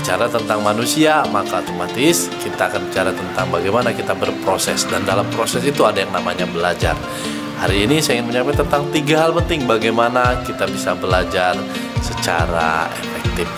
bicara tentang manusia, maka otomatis kita akan bicara tentang bagaimana kita berproses. Dan dalam proses itu ada yang namanya belajar. Hari ini saya ingin menyampaikan tentang 3 hal penting bagaimana kita bisa belajar secara efektif.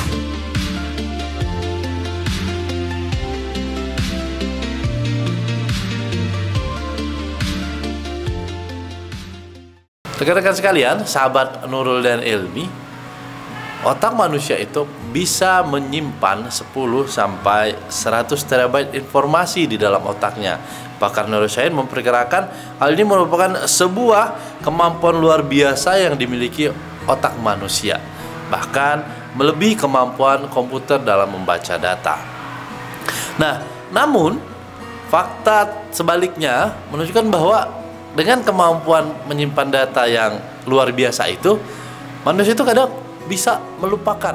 Rekan-rekan sekalian, sahabat Nurul dan Ilmi, otak manusia itu bisa menyimpan 10 sampai 100 terabyte informasi di dalam otaknya. Pakar neuroscience memperkirakan hal ini merupakan sebuah kemampuan luar biasa yang dimiliki otak manusia, bahkan melebihi kemampuan komputer dalam membaca data. Nah, namun fakta sebaliknya menunjukkan bahwa dengan kemampuan menyimpan data yang luar biasa itu, manusia itu kadang bisa melupakan.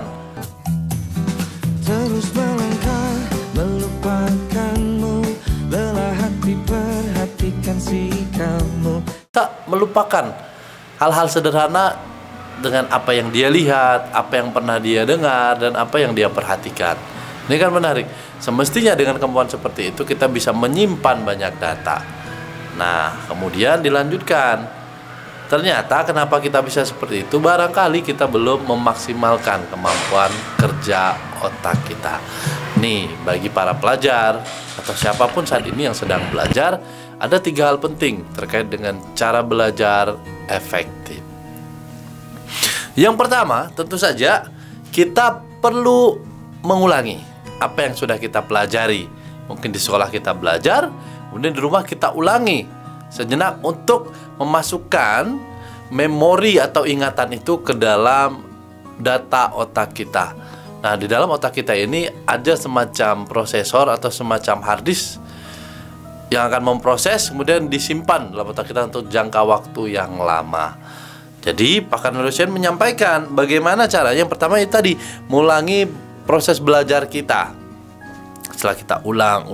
Terus melangkah melupakanmu, lelah hati perhatikan sikapmu. Tak melupakan hal-hal sederhana dengan apa yang dia lihat, apa yang pernah dia dengar, dan apa yang dia perhatikan. Ini kan menarik. Semestinya dengan kemampuan seperti itu kita bisa menyimpan banyak data. Nah, kemudian dilanjutkan. Ternyata kenapa kita bisa seperti itu? Barangkali kita belum memaksimalkan kemampuan kerja otak kita. Nih, bagi para pelajar atau siapapun saat ini yang sedang belajar, ada 3 hal penting terkait dengan cara belajar efektif. Yang pertama, tentu saja kita perlu mengulangi apa yang sudah kita pelajari. Mungkin di sekolah kita belajar, kemudian di rumah kita ulangi sejenak untuk memasukkan memori atau ingatan itu ke dalam data otak kita. Nah, di dalam otak kita ini ada semacam prosesor atau semacam hard disk yang akan memproses kemudian disimpan dalam otak kita untuk jangka waktu yang lama. Jadi, pakar neuroscience menyampaikan bagaimana caranya. Yang pertama itu tadi, mengulangi proses belajar kita. Setelah kita ulang,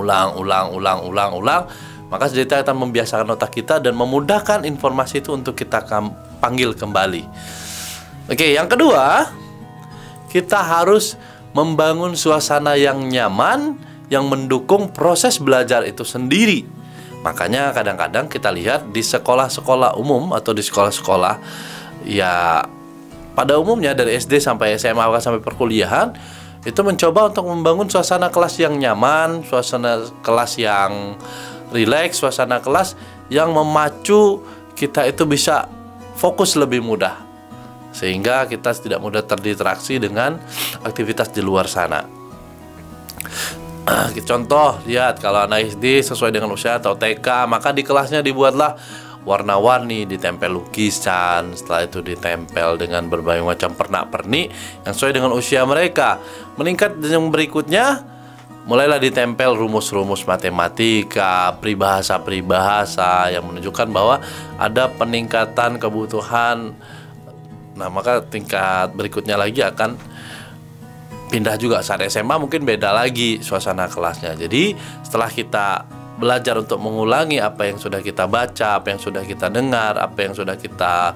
maka kita akan membiasakan otak kita dan memudahkan informasi itu untuk kita panggil kembali. Oke, yang kedua, kita harus membangun suasana yang nyaman yang mendukung proses belajar itu sendiri. Makanya kadang-kadang kita lihat di sekolah-sekolah umum atau di sekolah-sekolah, ya pada umumnya dari SD sampai SMA sampai perkuliahan, itu mencoba untuk membangun suasana kelas yang nyaman, suasana kelas yang rileks, suasana kelas yang memacu kita itu bisa fokus lebih mudah, sehingga kita tidak mudah terdistraksi dengan aktivitas di luar sana. Contoh, lihat kalau anak SD sesuai dengan usia atau TK, maka di kelasnya dibuatlah warna-warni, ditempel lukisan, setelah itu ditempel dengan berbagai macam pernak-pernik yang sesuai dengan usia mereka. Meningkat yang berikutnya, mulailah ditempel rumus-rumus matematika, peribahasa-peribahasa yang menunjukkan bahwa ada peningkatan kebutuhan. Nah, maka tingkat berikutnya lagi akan pindah juga. Saat SMA mungkin beda lagi suasana kelasnya. Jadi setelah kita belajar untuk mengulangi apa yang sudah kita baca, apa yang sudah kita dengar, apa yang sudah kita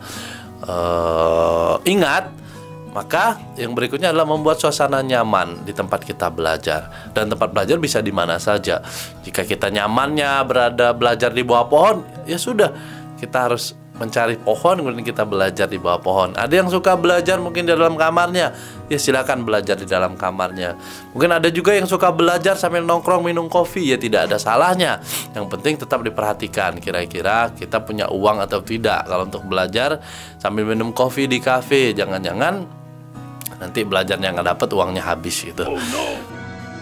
ingat, maka yang berikutnya adalah membuat suasana nyaman di tempat kita belajar. Dan tempat belajar bisa di mana saja. Jika kita nyamannya belajar di bawah pohon, ya sudah, kita harus mencari pohon kemudian kita belajar di bawah pohon. Ada yang suka belajar mungkin di dalam kamarnya, ya silakan belajar di dalam kamarnya. Mungkin ada juga yang suka belajar sambil nongkrong minum kopi, ya tidak ada salahnya. Yang penting tetap diperhatikan kira-kira kita punya uang atau tidak kalau untuk belajar sambil minum kopi di kafe. Jangan-jangan nanti belajarnya nggak dapat, uangnya habis gitu. Oh, no.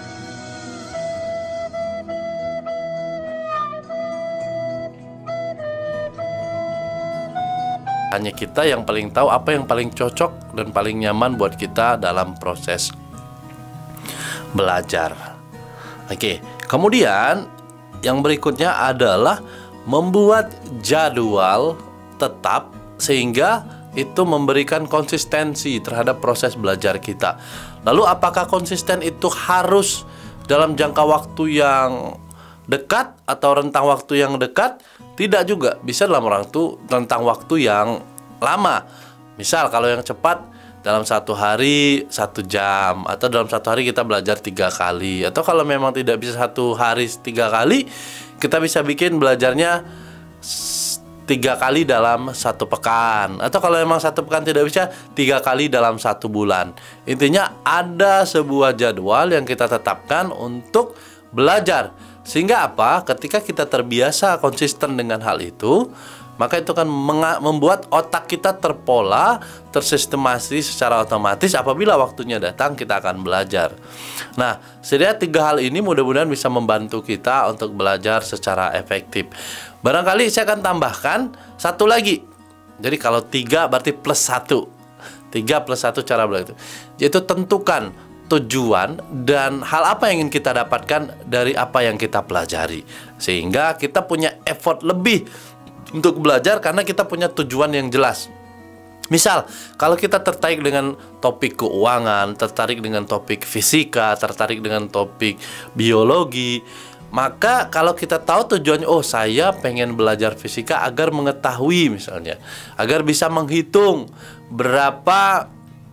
Hanya kita yang paling tahu apa yang paling cocok dan paling nyaman buat kita dalam proses belajar. Oke, kemudian yang berikutnya adalah membuat jadwal tetap sehingga itu memberikan konsistensi terhadap proses belajar kita. Lalu apakah konsisten itu harus dalam jangka waktu yang dekat atau rentang waktu yang dekat? Tidak juga, bisa dalam rentang waktu yang lama. Misal kalau yang cepat dalam satu hari 1 jam, atau dalam satu hari kita belajar 3 kali, atau kalau memang tidak bisa satu hari 3 kali, kita bisa bikin belajarnya 3 kali dalam 1 pekan, atau kalau memang 1 pekan tidak bisa, 3 kali dalam 1 bulan. Intinya ada sebuah jadwal yang kita tetapkan untuk belajar, sehingga apa? Ketika kita terbiasa konsisten dengan hal itu, maka itu akan membuat otak kita terpola, tersistemasi secara otomatis. Apabila waktunya datang, kita akan belajar. Nah, setidaknya 3 hal ini mudah-mudahan bisa membantu kita untuk belajar secara efektif. Barangkali saya akan tambahkan satu lagi. Jadi kalau 3 berarti plus 1. 3 plus 1 cara belajar itu, yaitu tentukan tujuan dan hal apa yang ingin kita dapatkan dari apa yang kita pelajari, sehingga kita punya effort lebih untuk belajar karena kita punya tujuan yang jelas. Misal, kalau kita tertarik dengan topik keuangan, tertarik dengan topik fisika, tertarik dengan topik biologi, maka kalau kita tahu tujuannya, oh saya pengen belajar fisika agar mengetahui misalnya, agar bisa menghitung berapa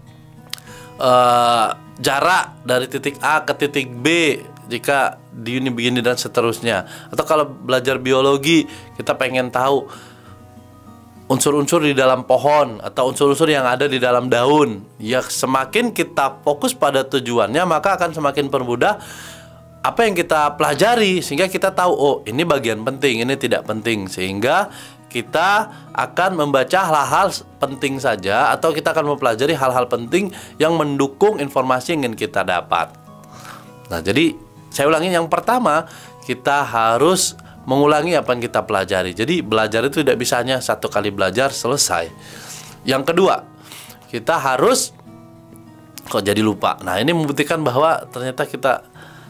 jarak dari titik A ke titik B jika di ini begini dan seterusnya. Atau kalau belajar biologi, kita pengen tahu unsur-unsur di dalam pohon atau unsur-unsur yang ada di dalam daun. Ya, semakin kita fokus pada tujuannya, maka akan semakin permudah apa yang kita pelajari, sehingga kita tahu, oh ini bagian penting, ini tidak penting, sehingga kita akan membaca hal-hal penting saja, atau kita akan mempelajari hal-hal penting yang mendukung informasi yang ingin kita dapat. Nah, jadi saya ulangi, yang pertama, kita harus mengulangi apa yang kita pelajari. Jadi belajar itu tidak bisa hanya 1 kali belajar selesai. Yang kedua, kita harus, kok jadi lupa. Nah, ini membuktikan bahwa ternyata kita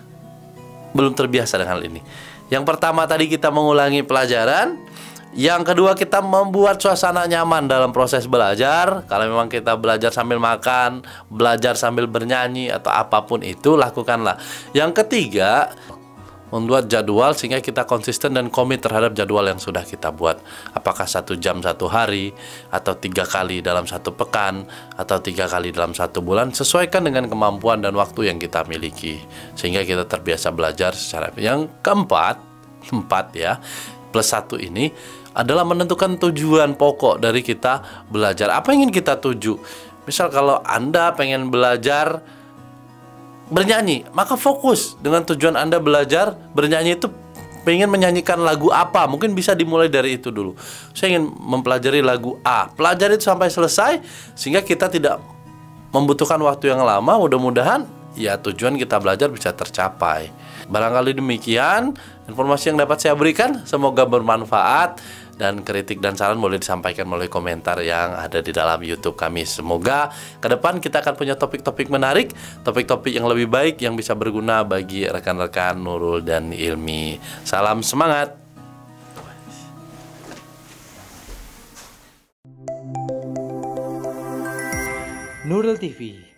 belum terbiasa dengan hal ini. Yang pertama tadi kita mengulangi pelajaran. Yang kedua, kita membuat suasana nyaman dalam proses belajar. Kalau memang kita belajar sambil makan, belajar sambil bernyanyi, atau apapun itu, lakukanlah. Yang ketiga, membuat jadwal sehingga kita konsisten dan komit terhadap jadwal yang sudah kita buat. Apakah 1 jam 1 hari, atau 3 kali dalam 1 pekan, atau 3 kali dalam 1 bulan, sesuaikan dengan kemampuan dan waktu yang kita miliki, sehingga kita terbiasa belajar secara. Yang keempat, ya, plus 1 ini adalah menentukan tujuan pokok dari kita belajar. Apa yang ingin kita tuju? Misal kalau Anda pengen belajar bernyanyi, maka fokus dengan tujuan Anda belajar bernyanyi itu, pengen menyanyikan lagu apa, mungkin bisa dimulai dari itu dulu. Saya ingin mempelajari lagu A, pelajari itu sampai selesai, sehingga kita tidak membutuhkan waktu yang lama. Mudah-mudahan ya tujuan kita belajar bisa tercapai. Barangkali demikian informasi yang dapat saya berikan, semoga bermanfaat. Dan kritik dan saran boleh disampaikan melalui komentar yang ada di dalam YouTube kami. Semoga ke depan kita akan punya topik-topik menarik, topik-topik yang lebih baik, yang bisa berguna bagi rekan-rekan Nurul dan Ilmi. Salam semangat. Nurul TV.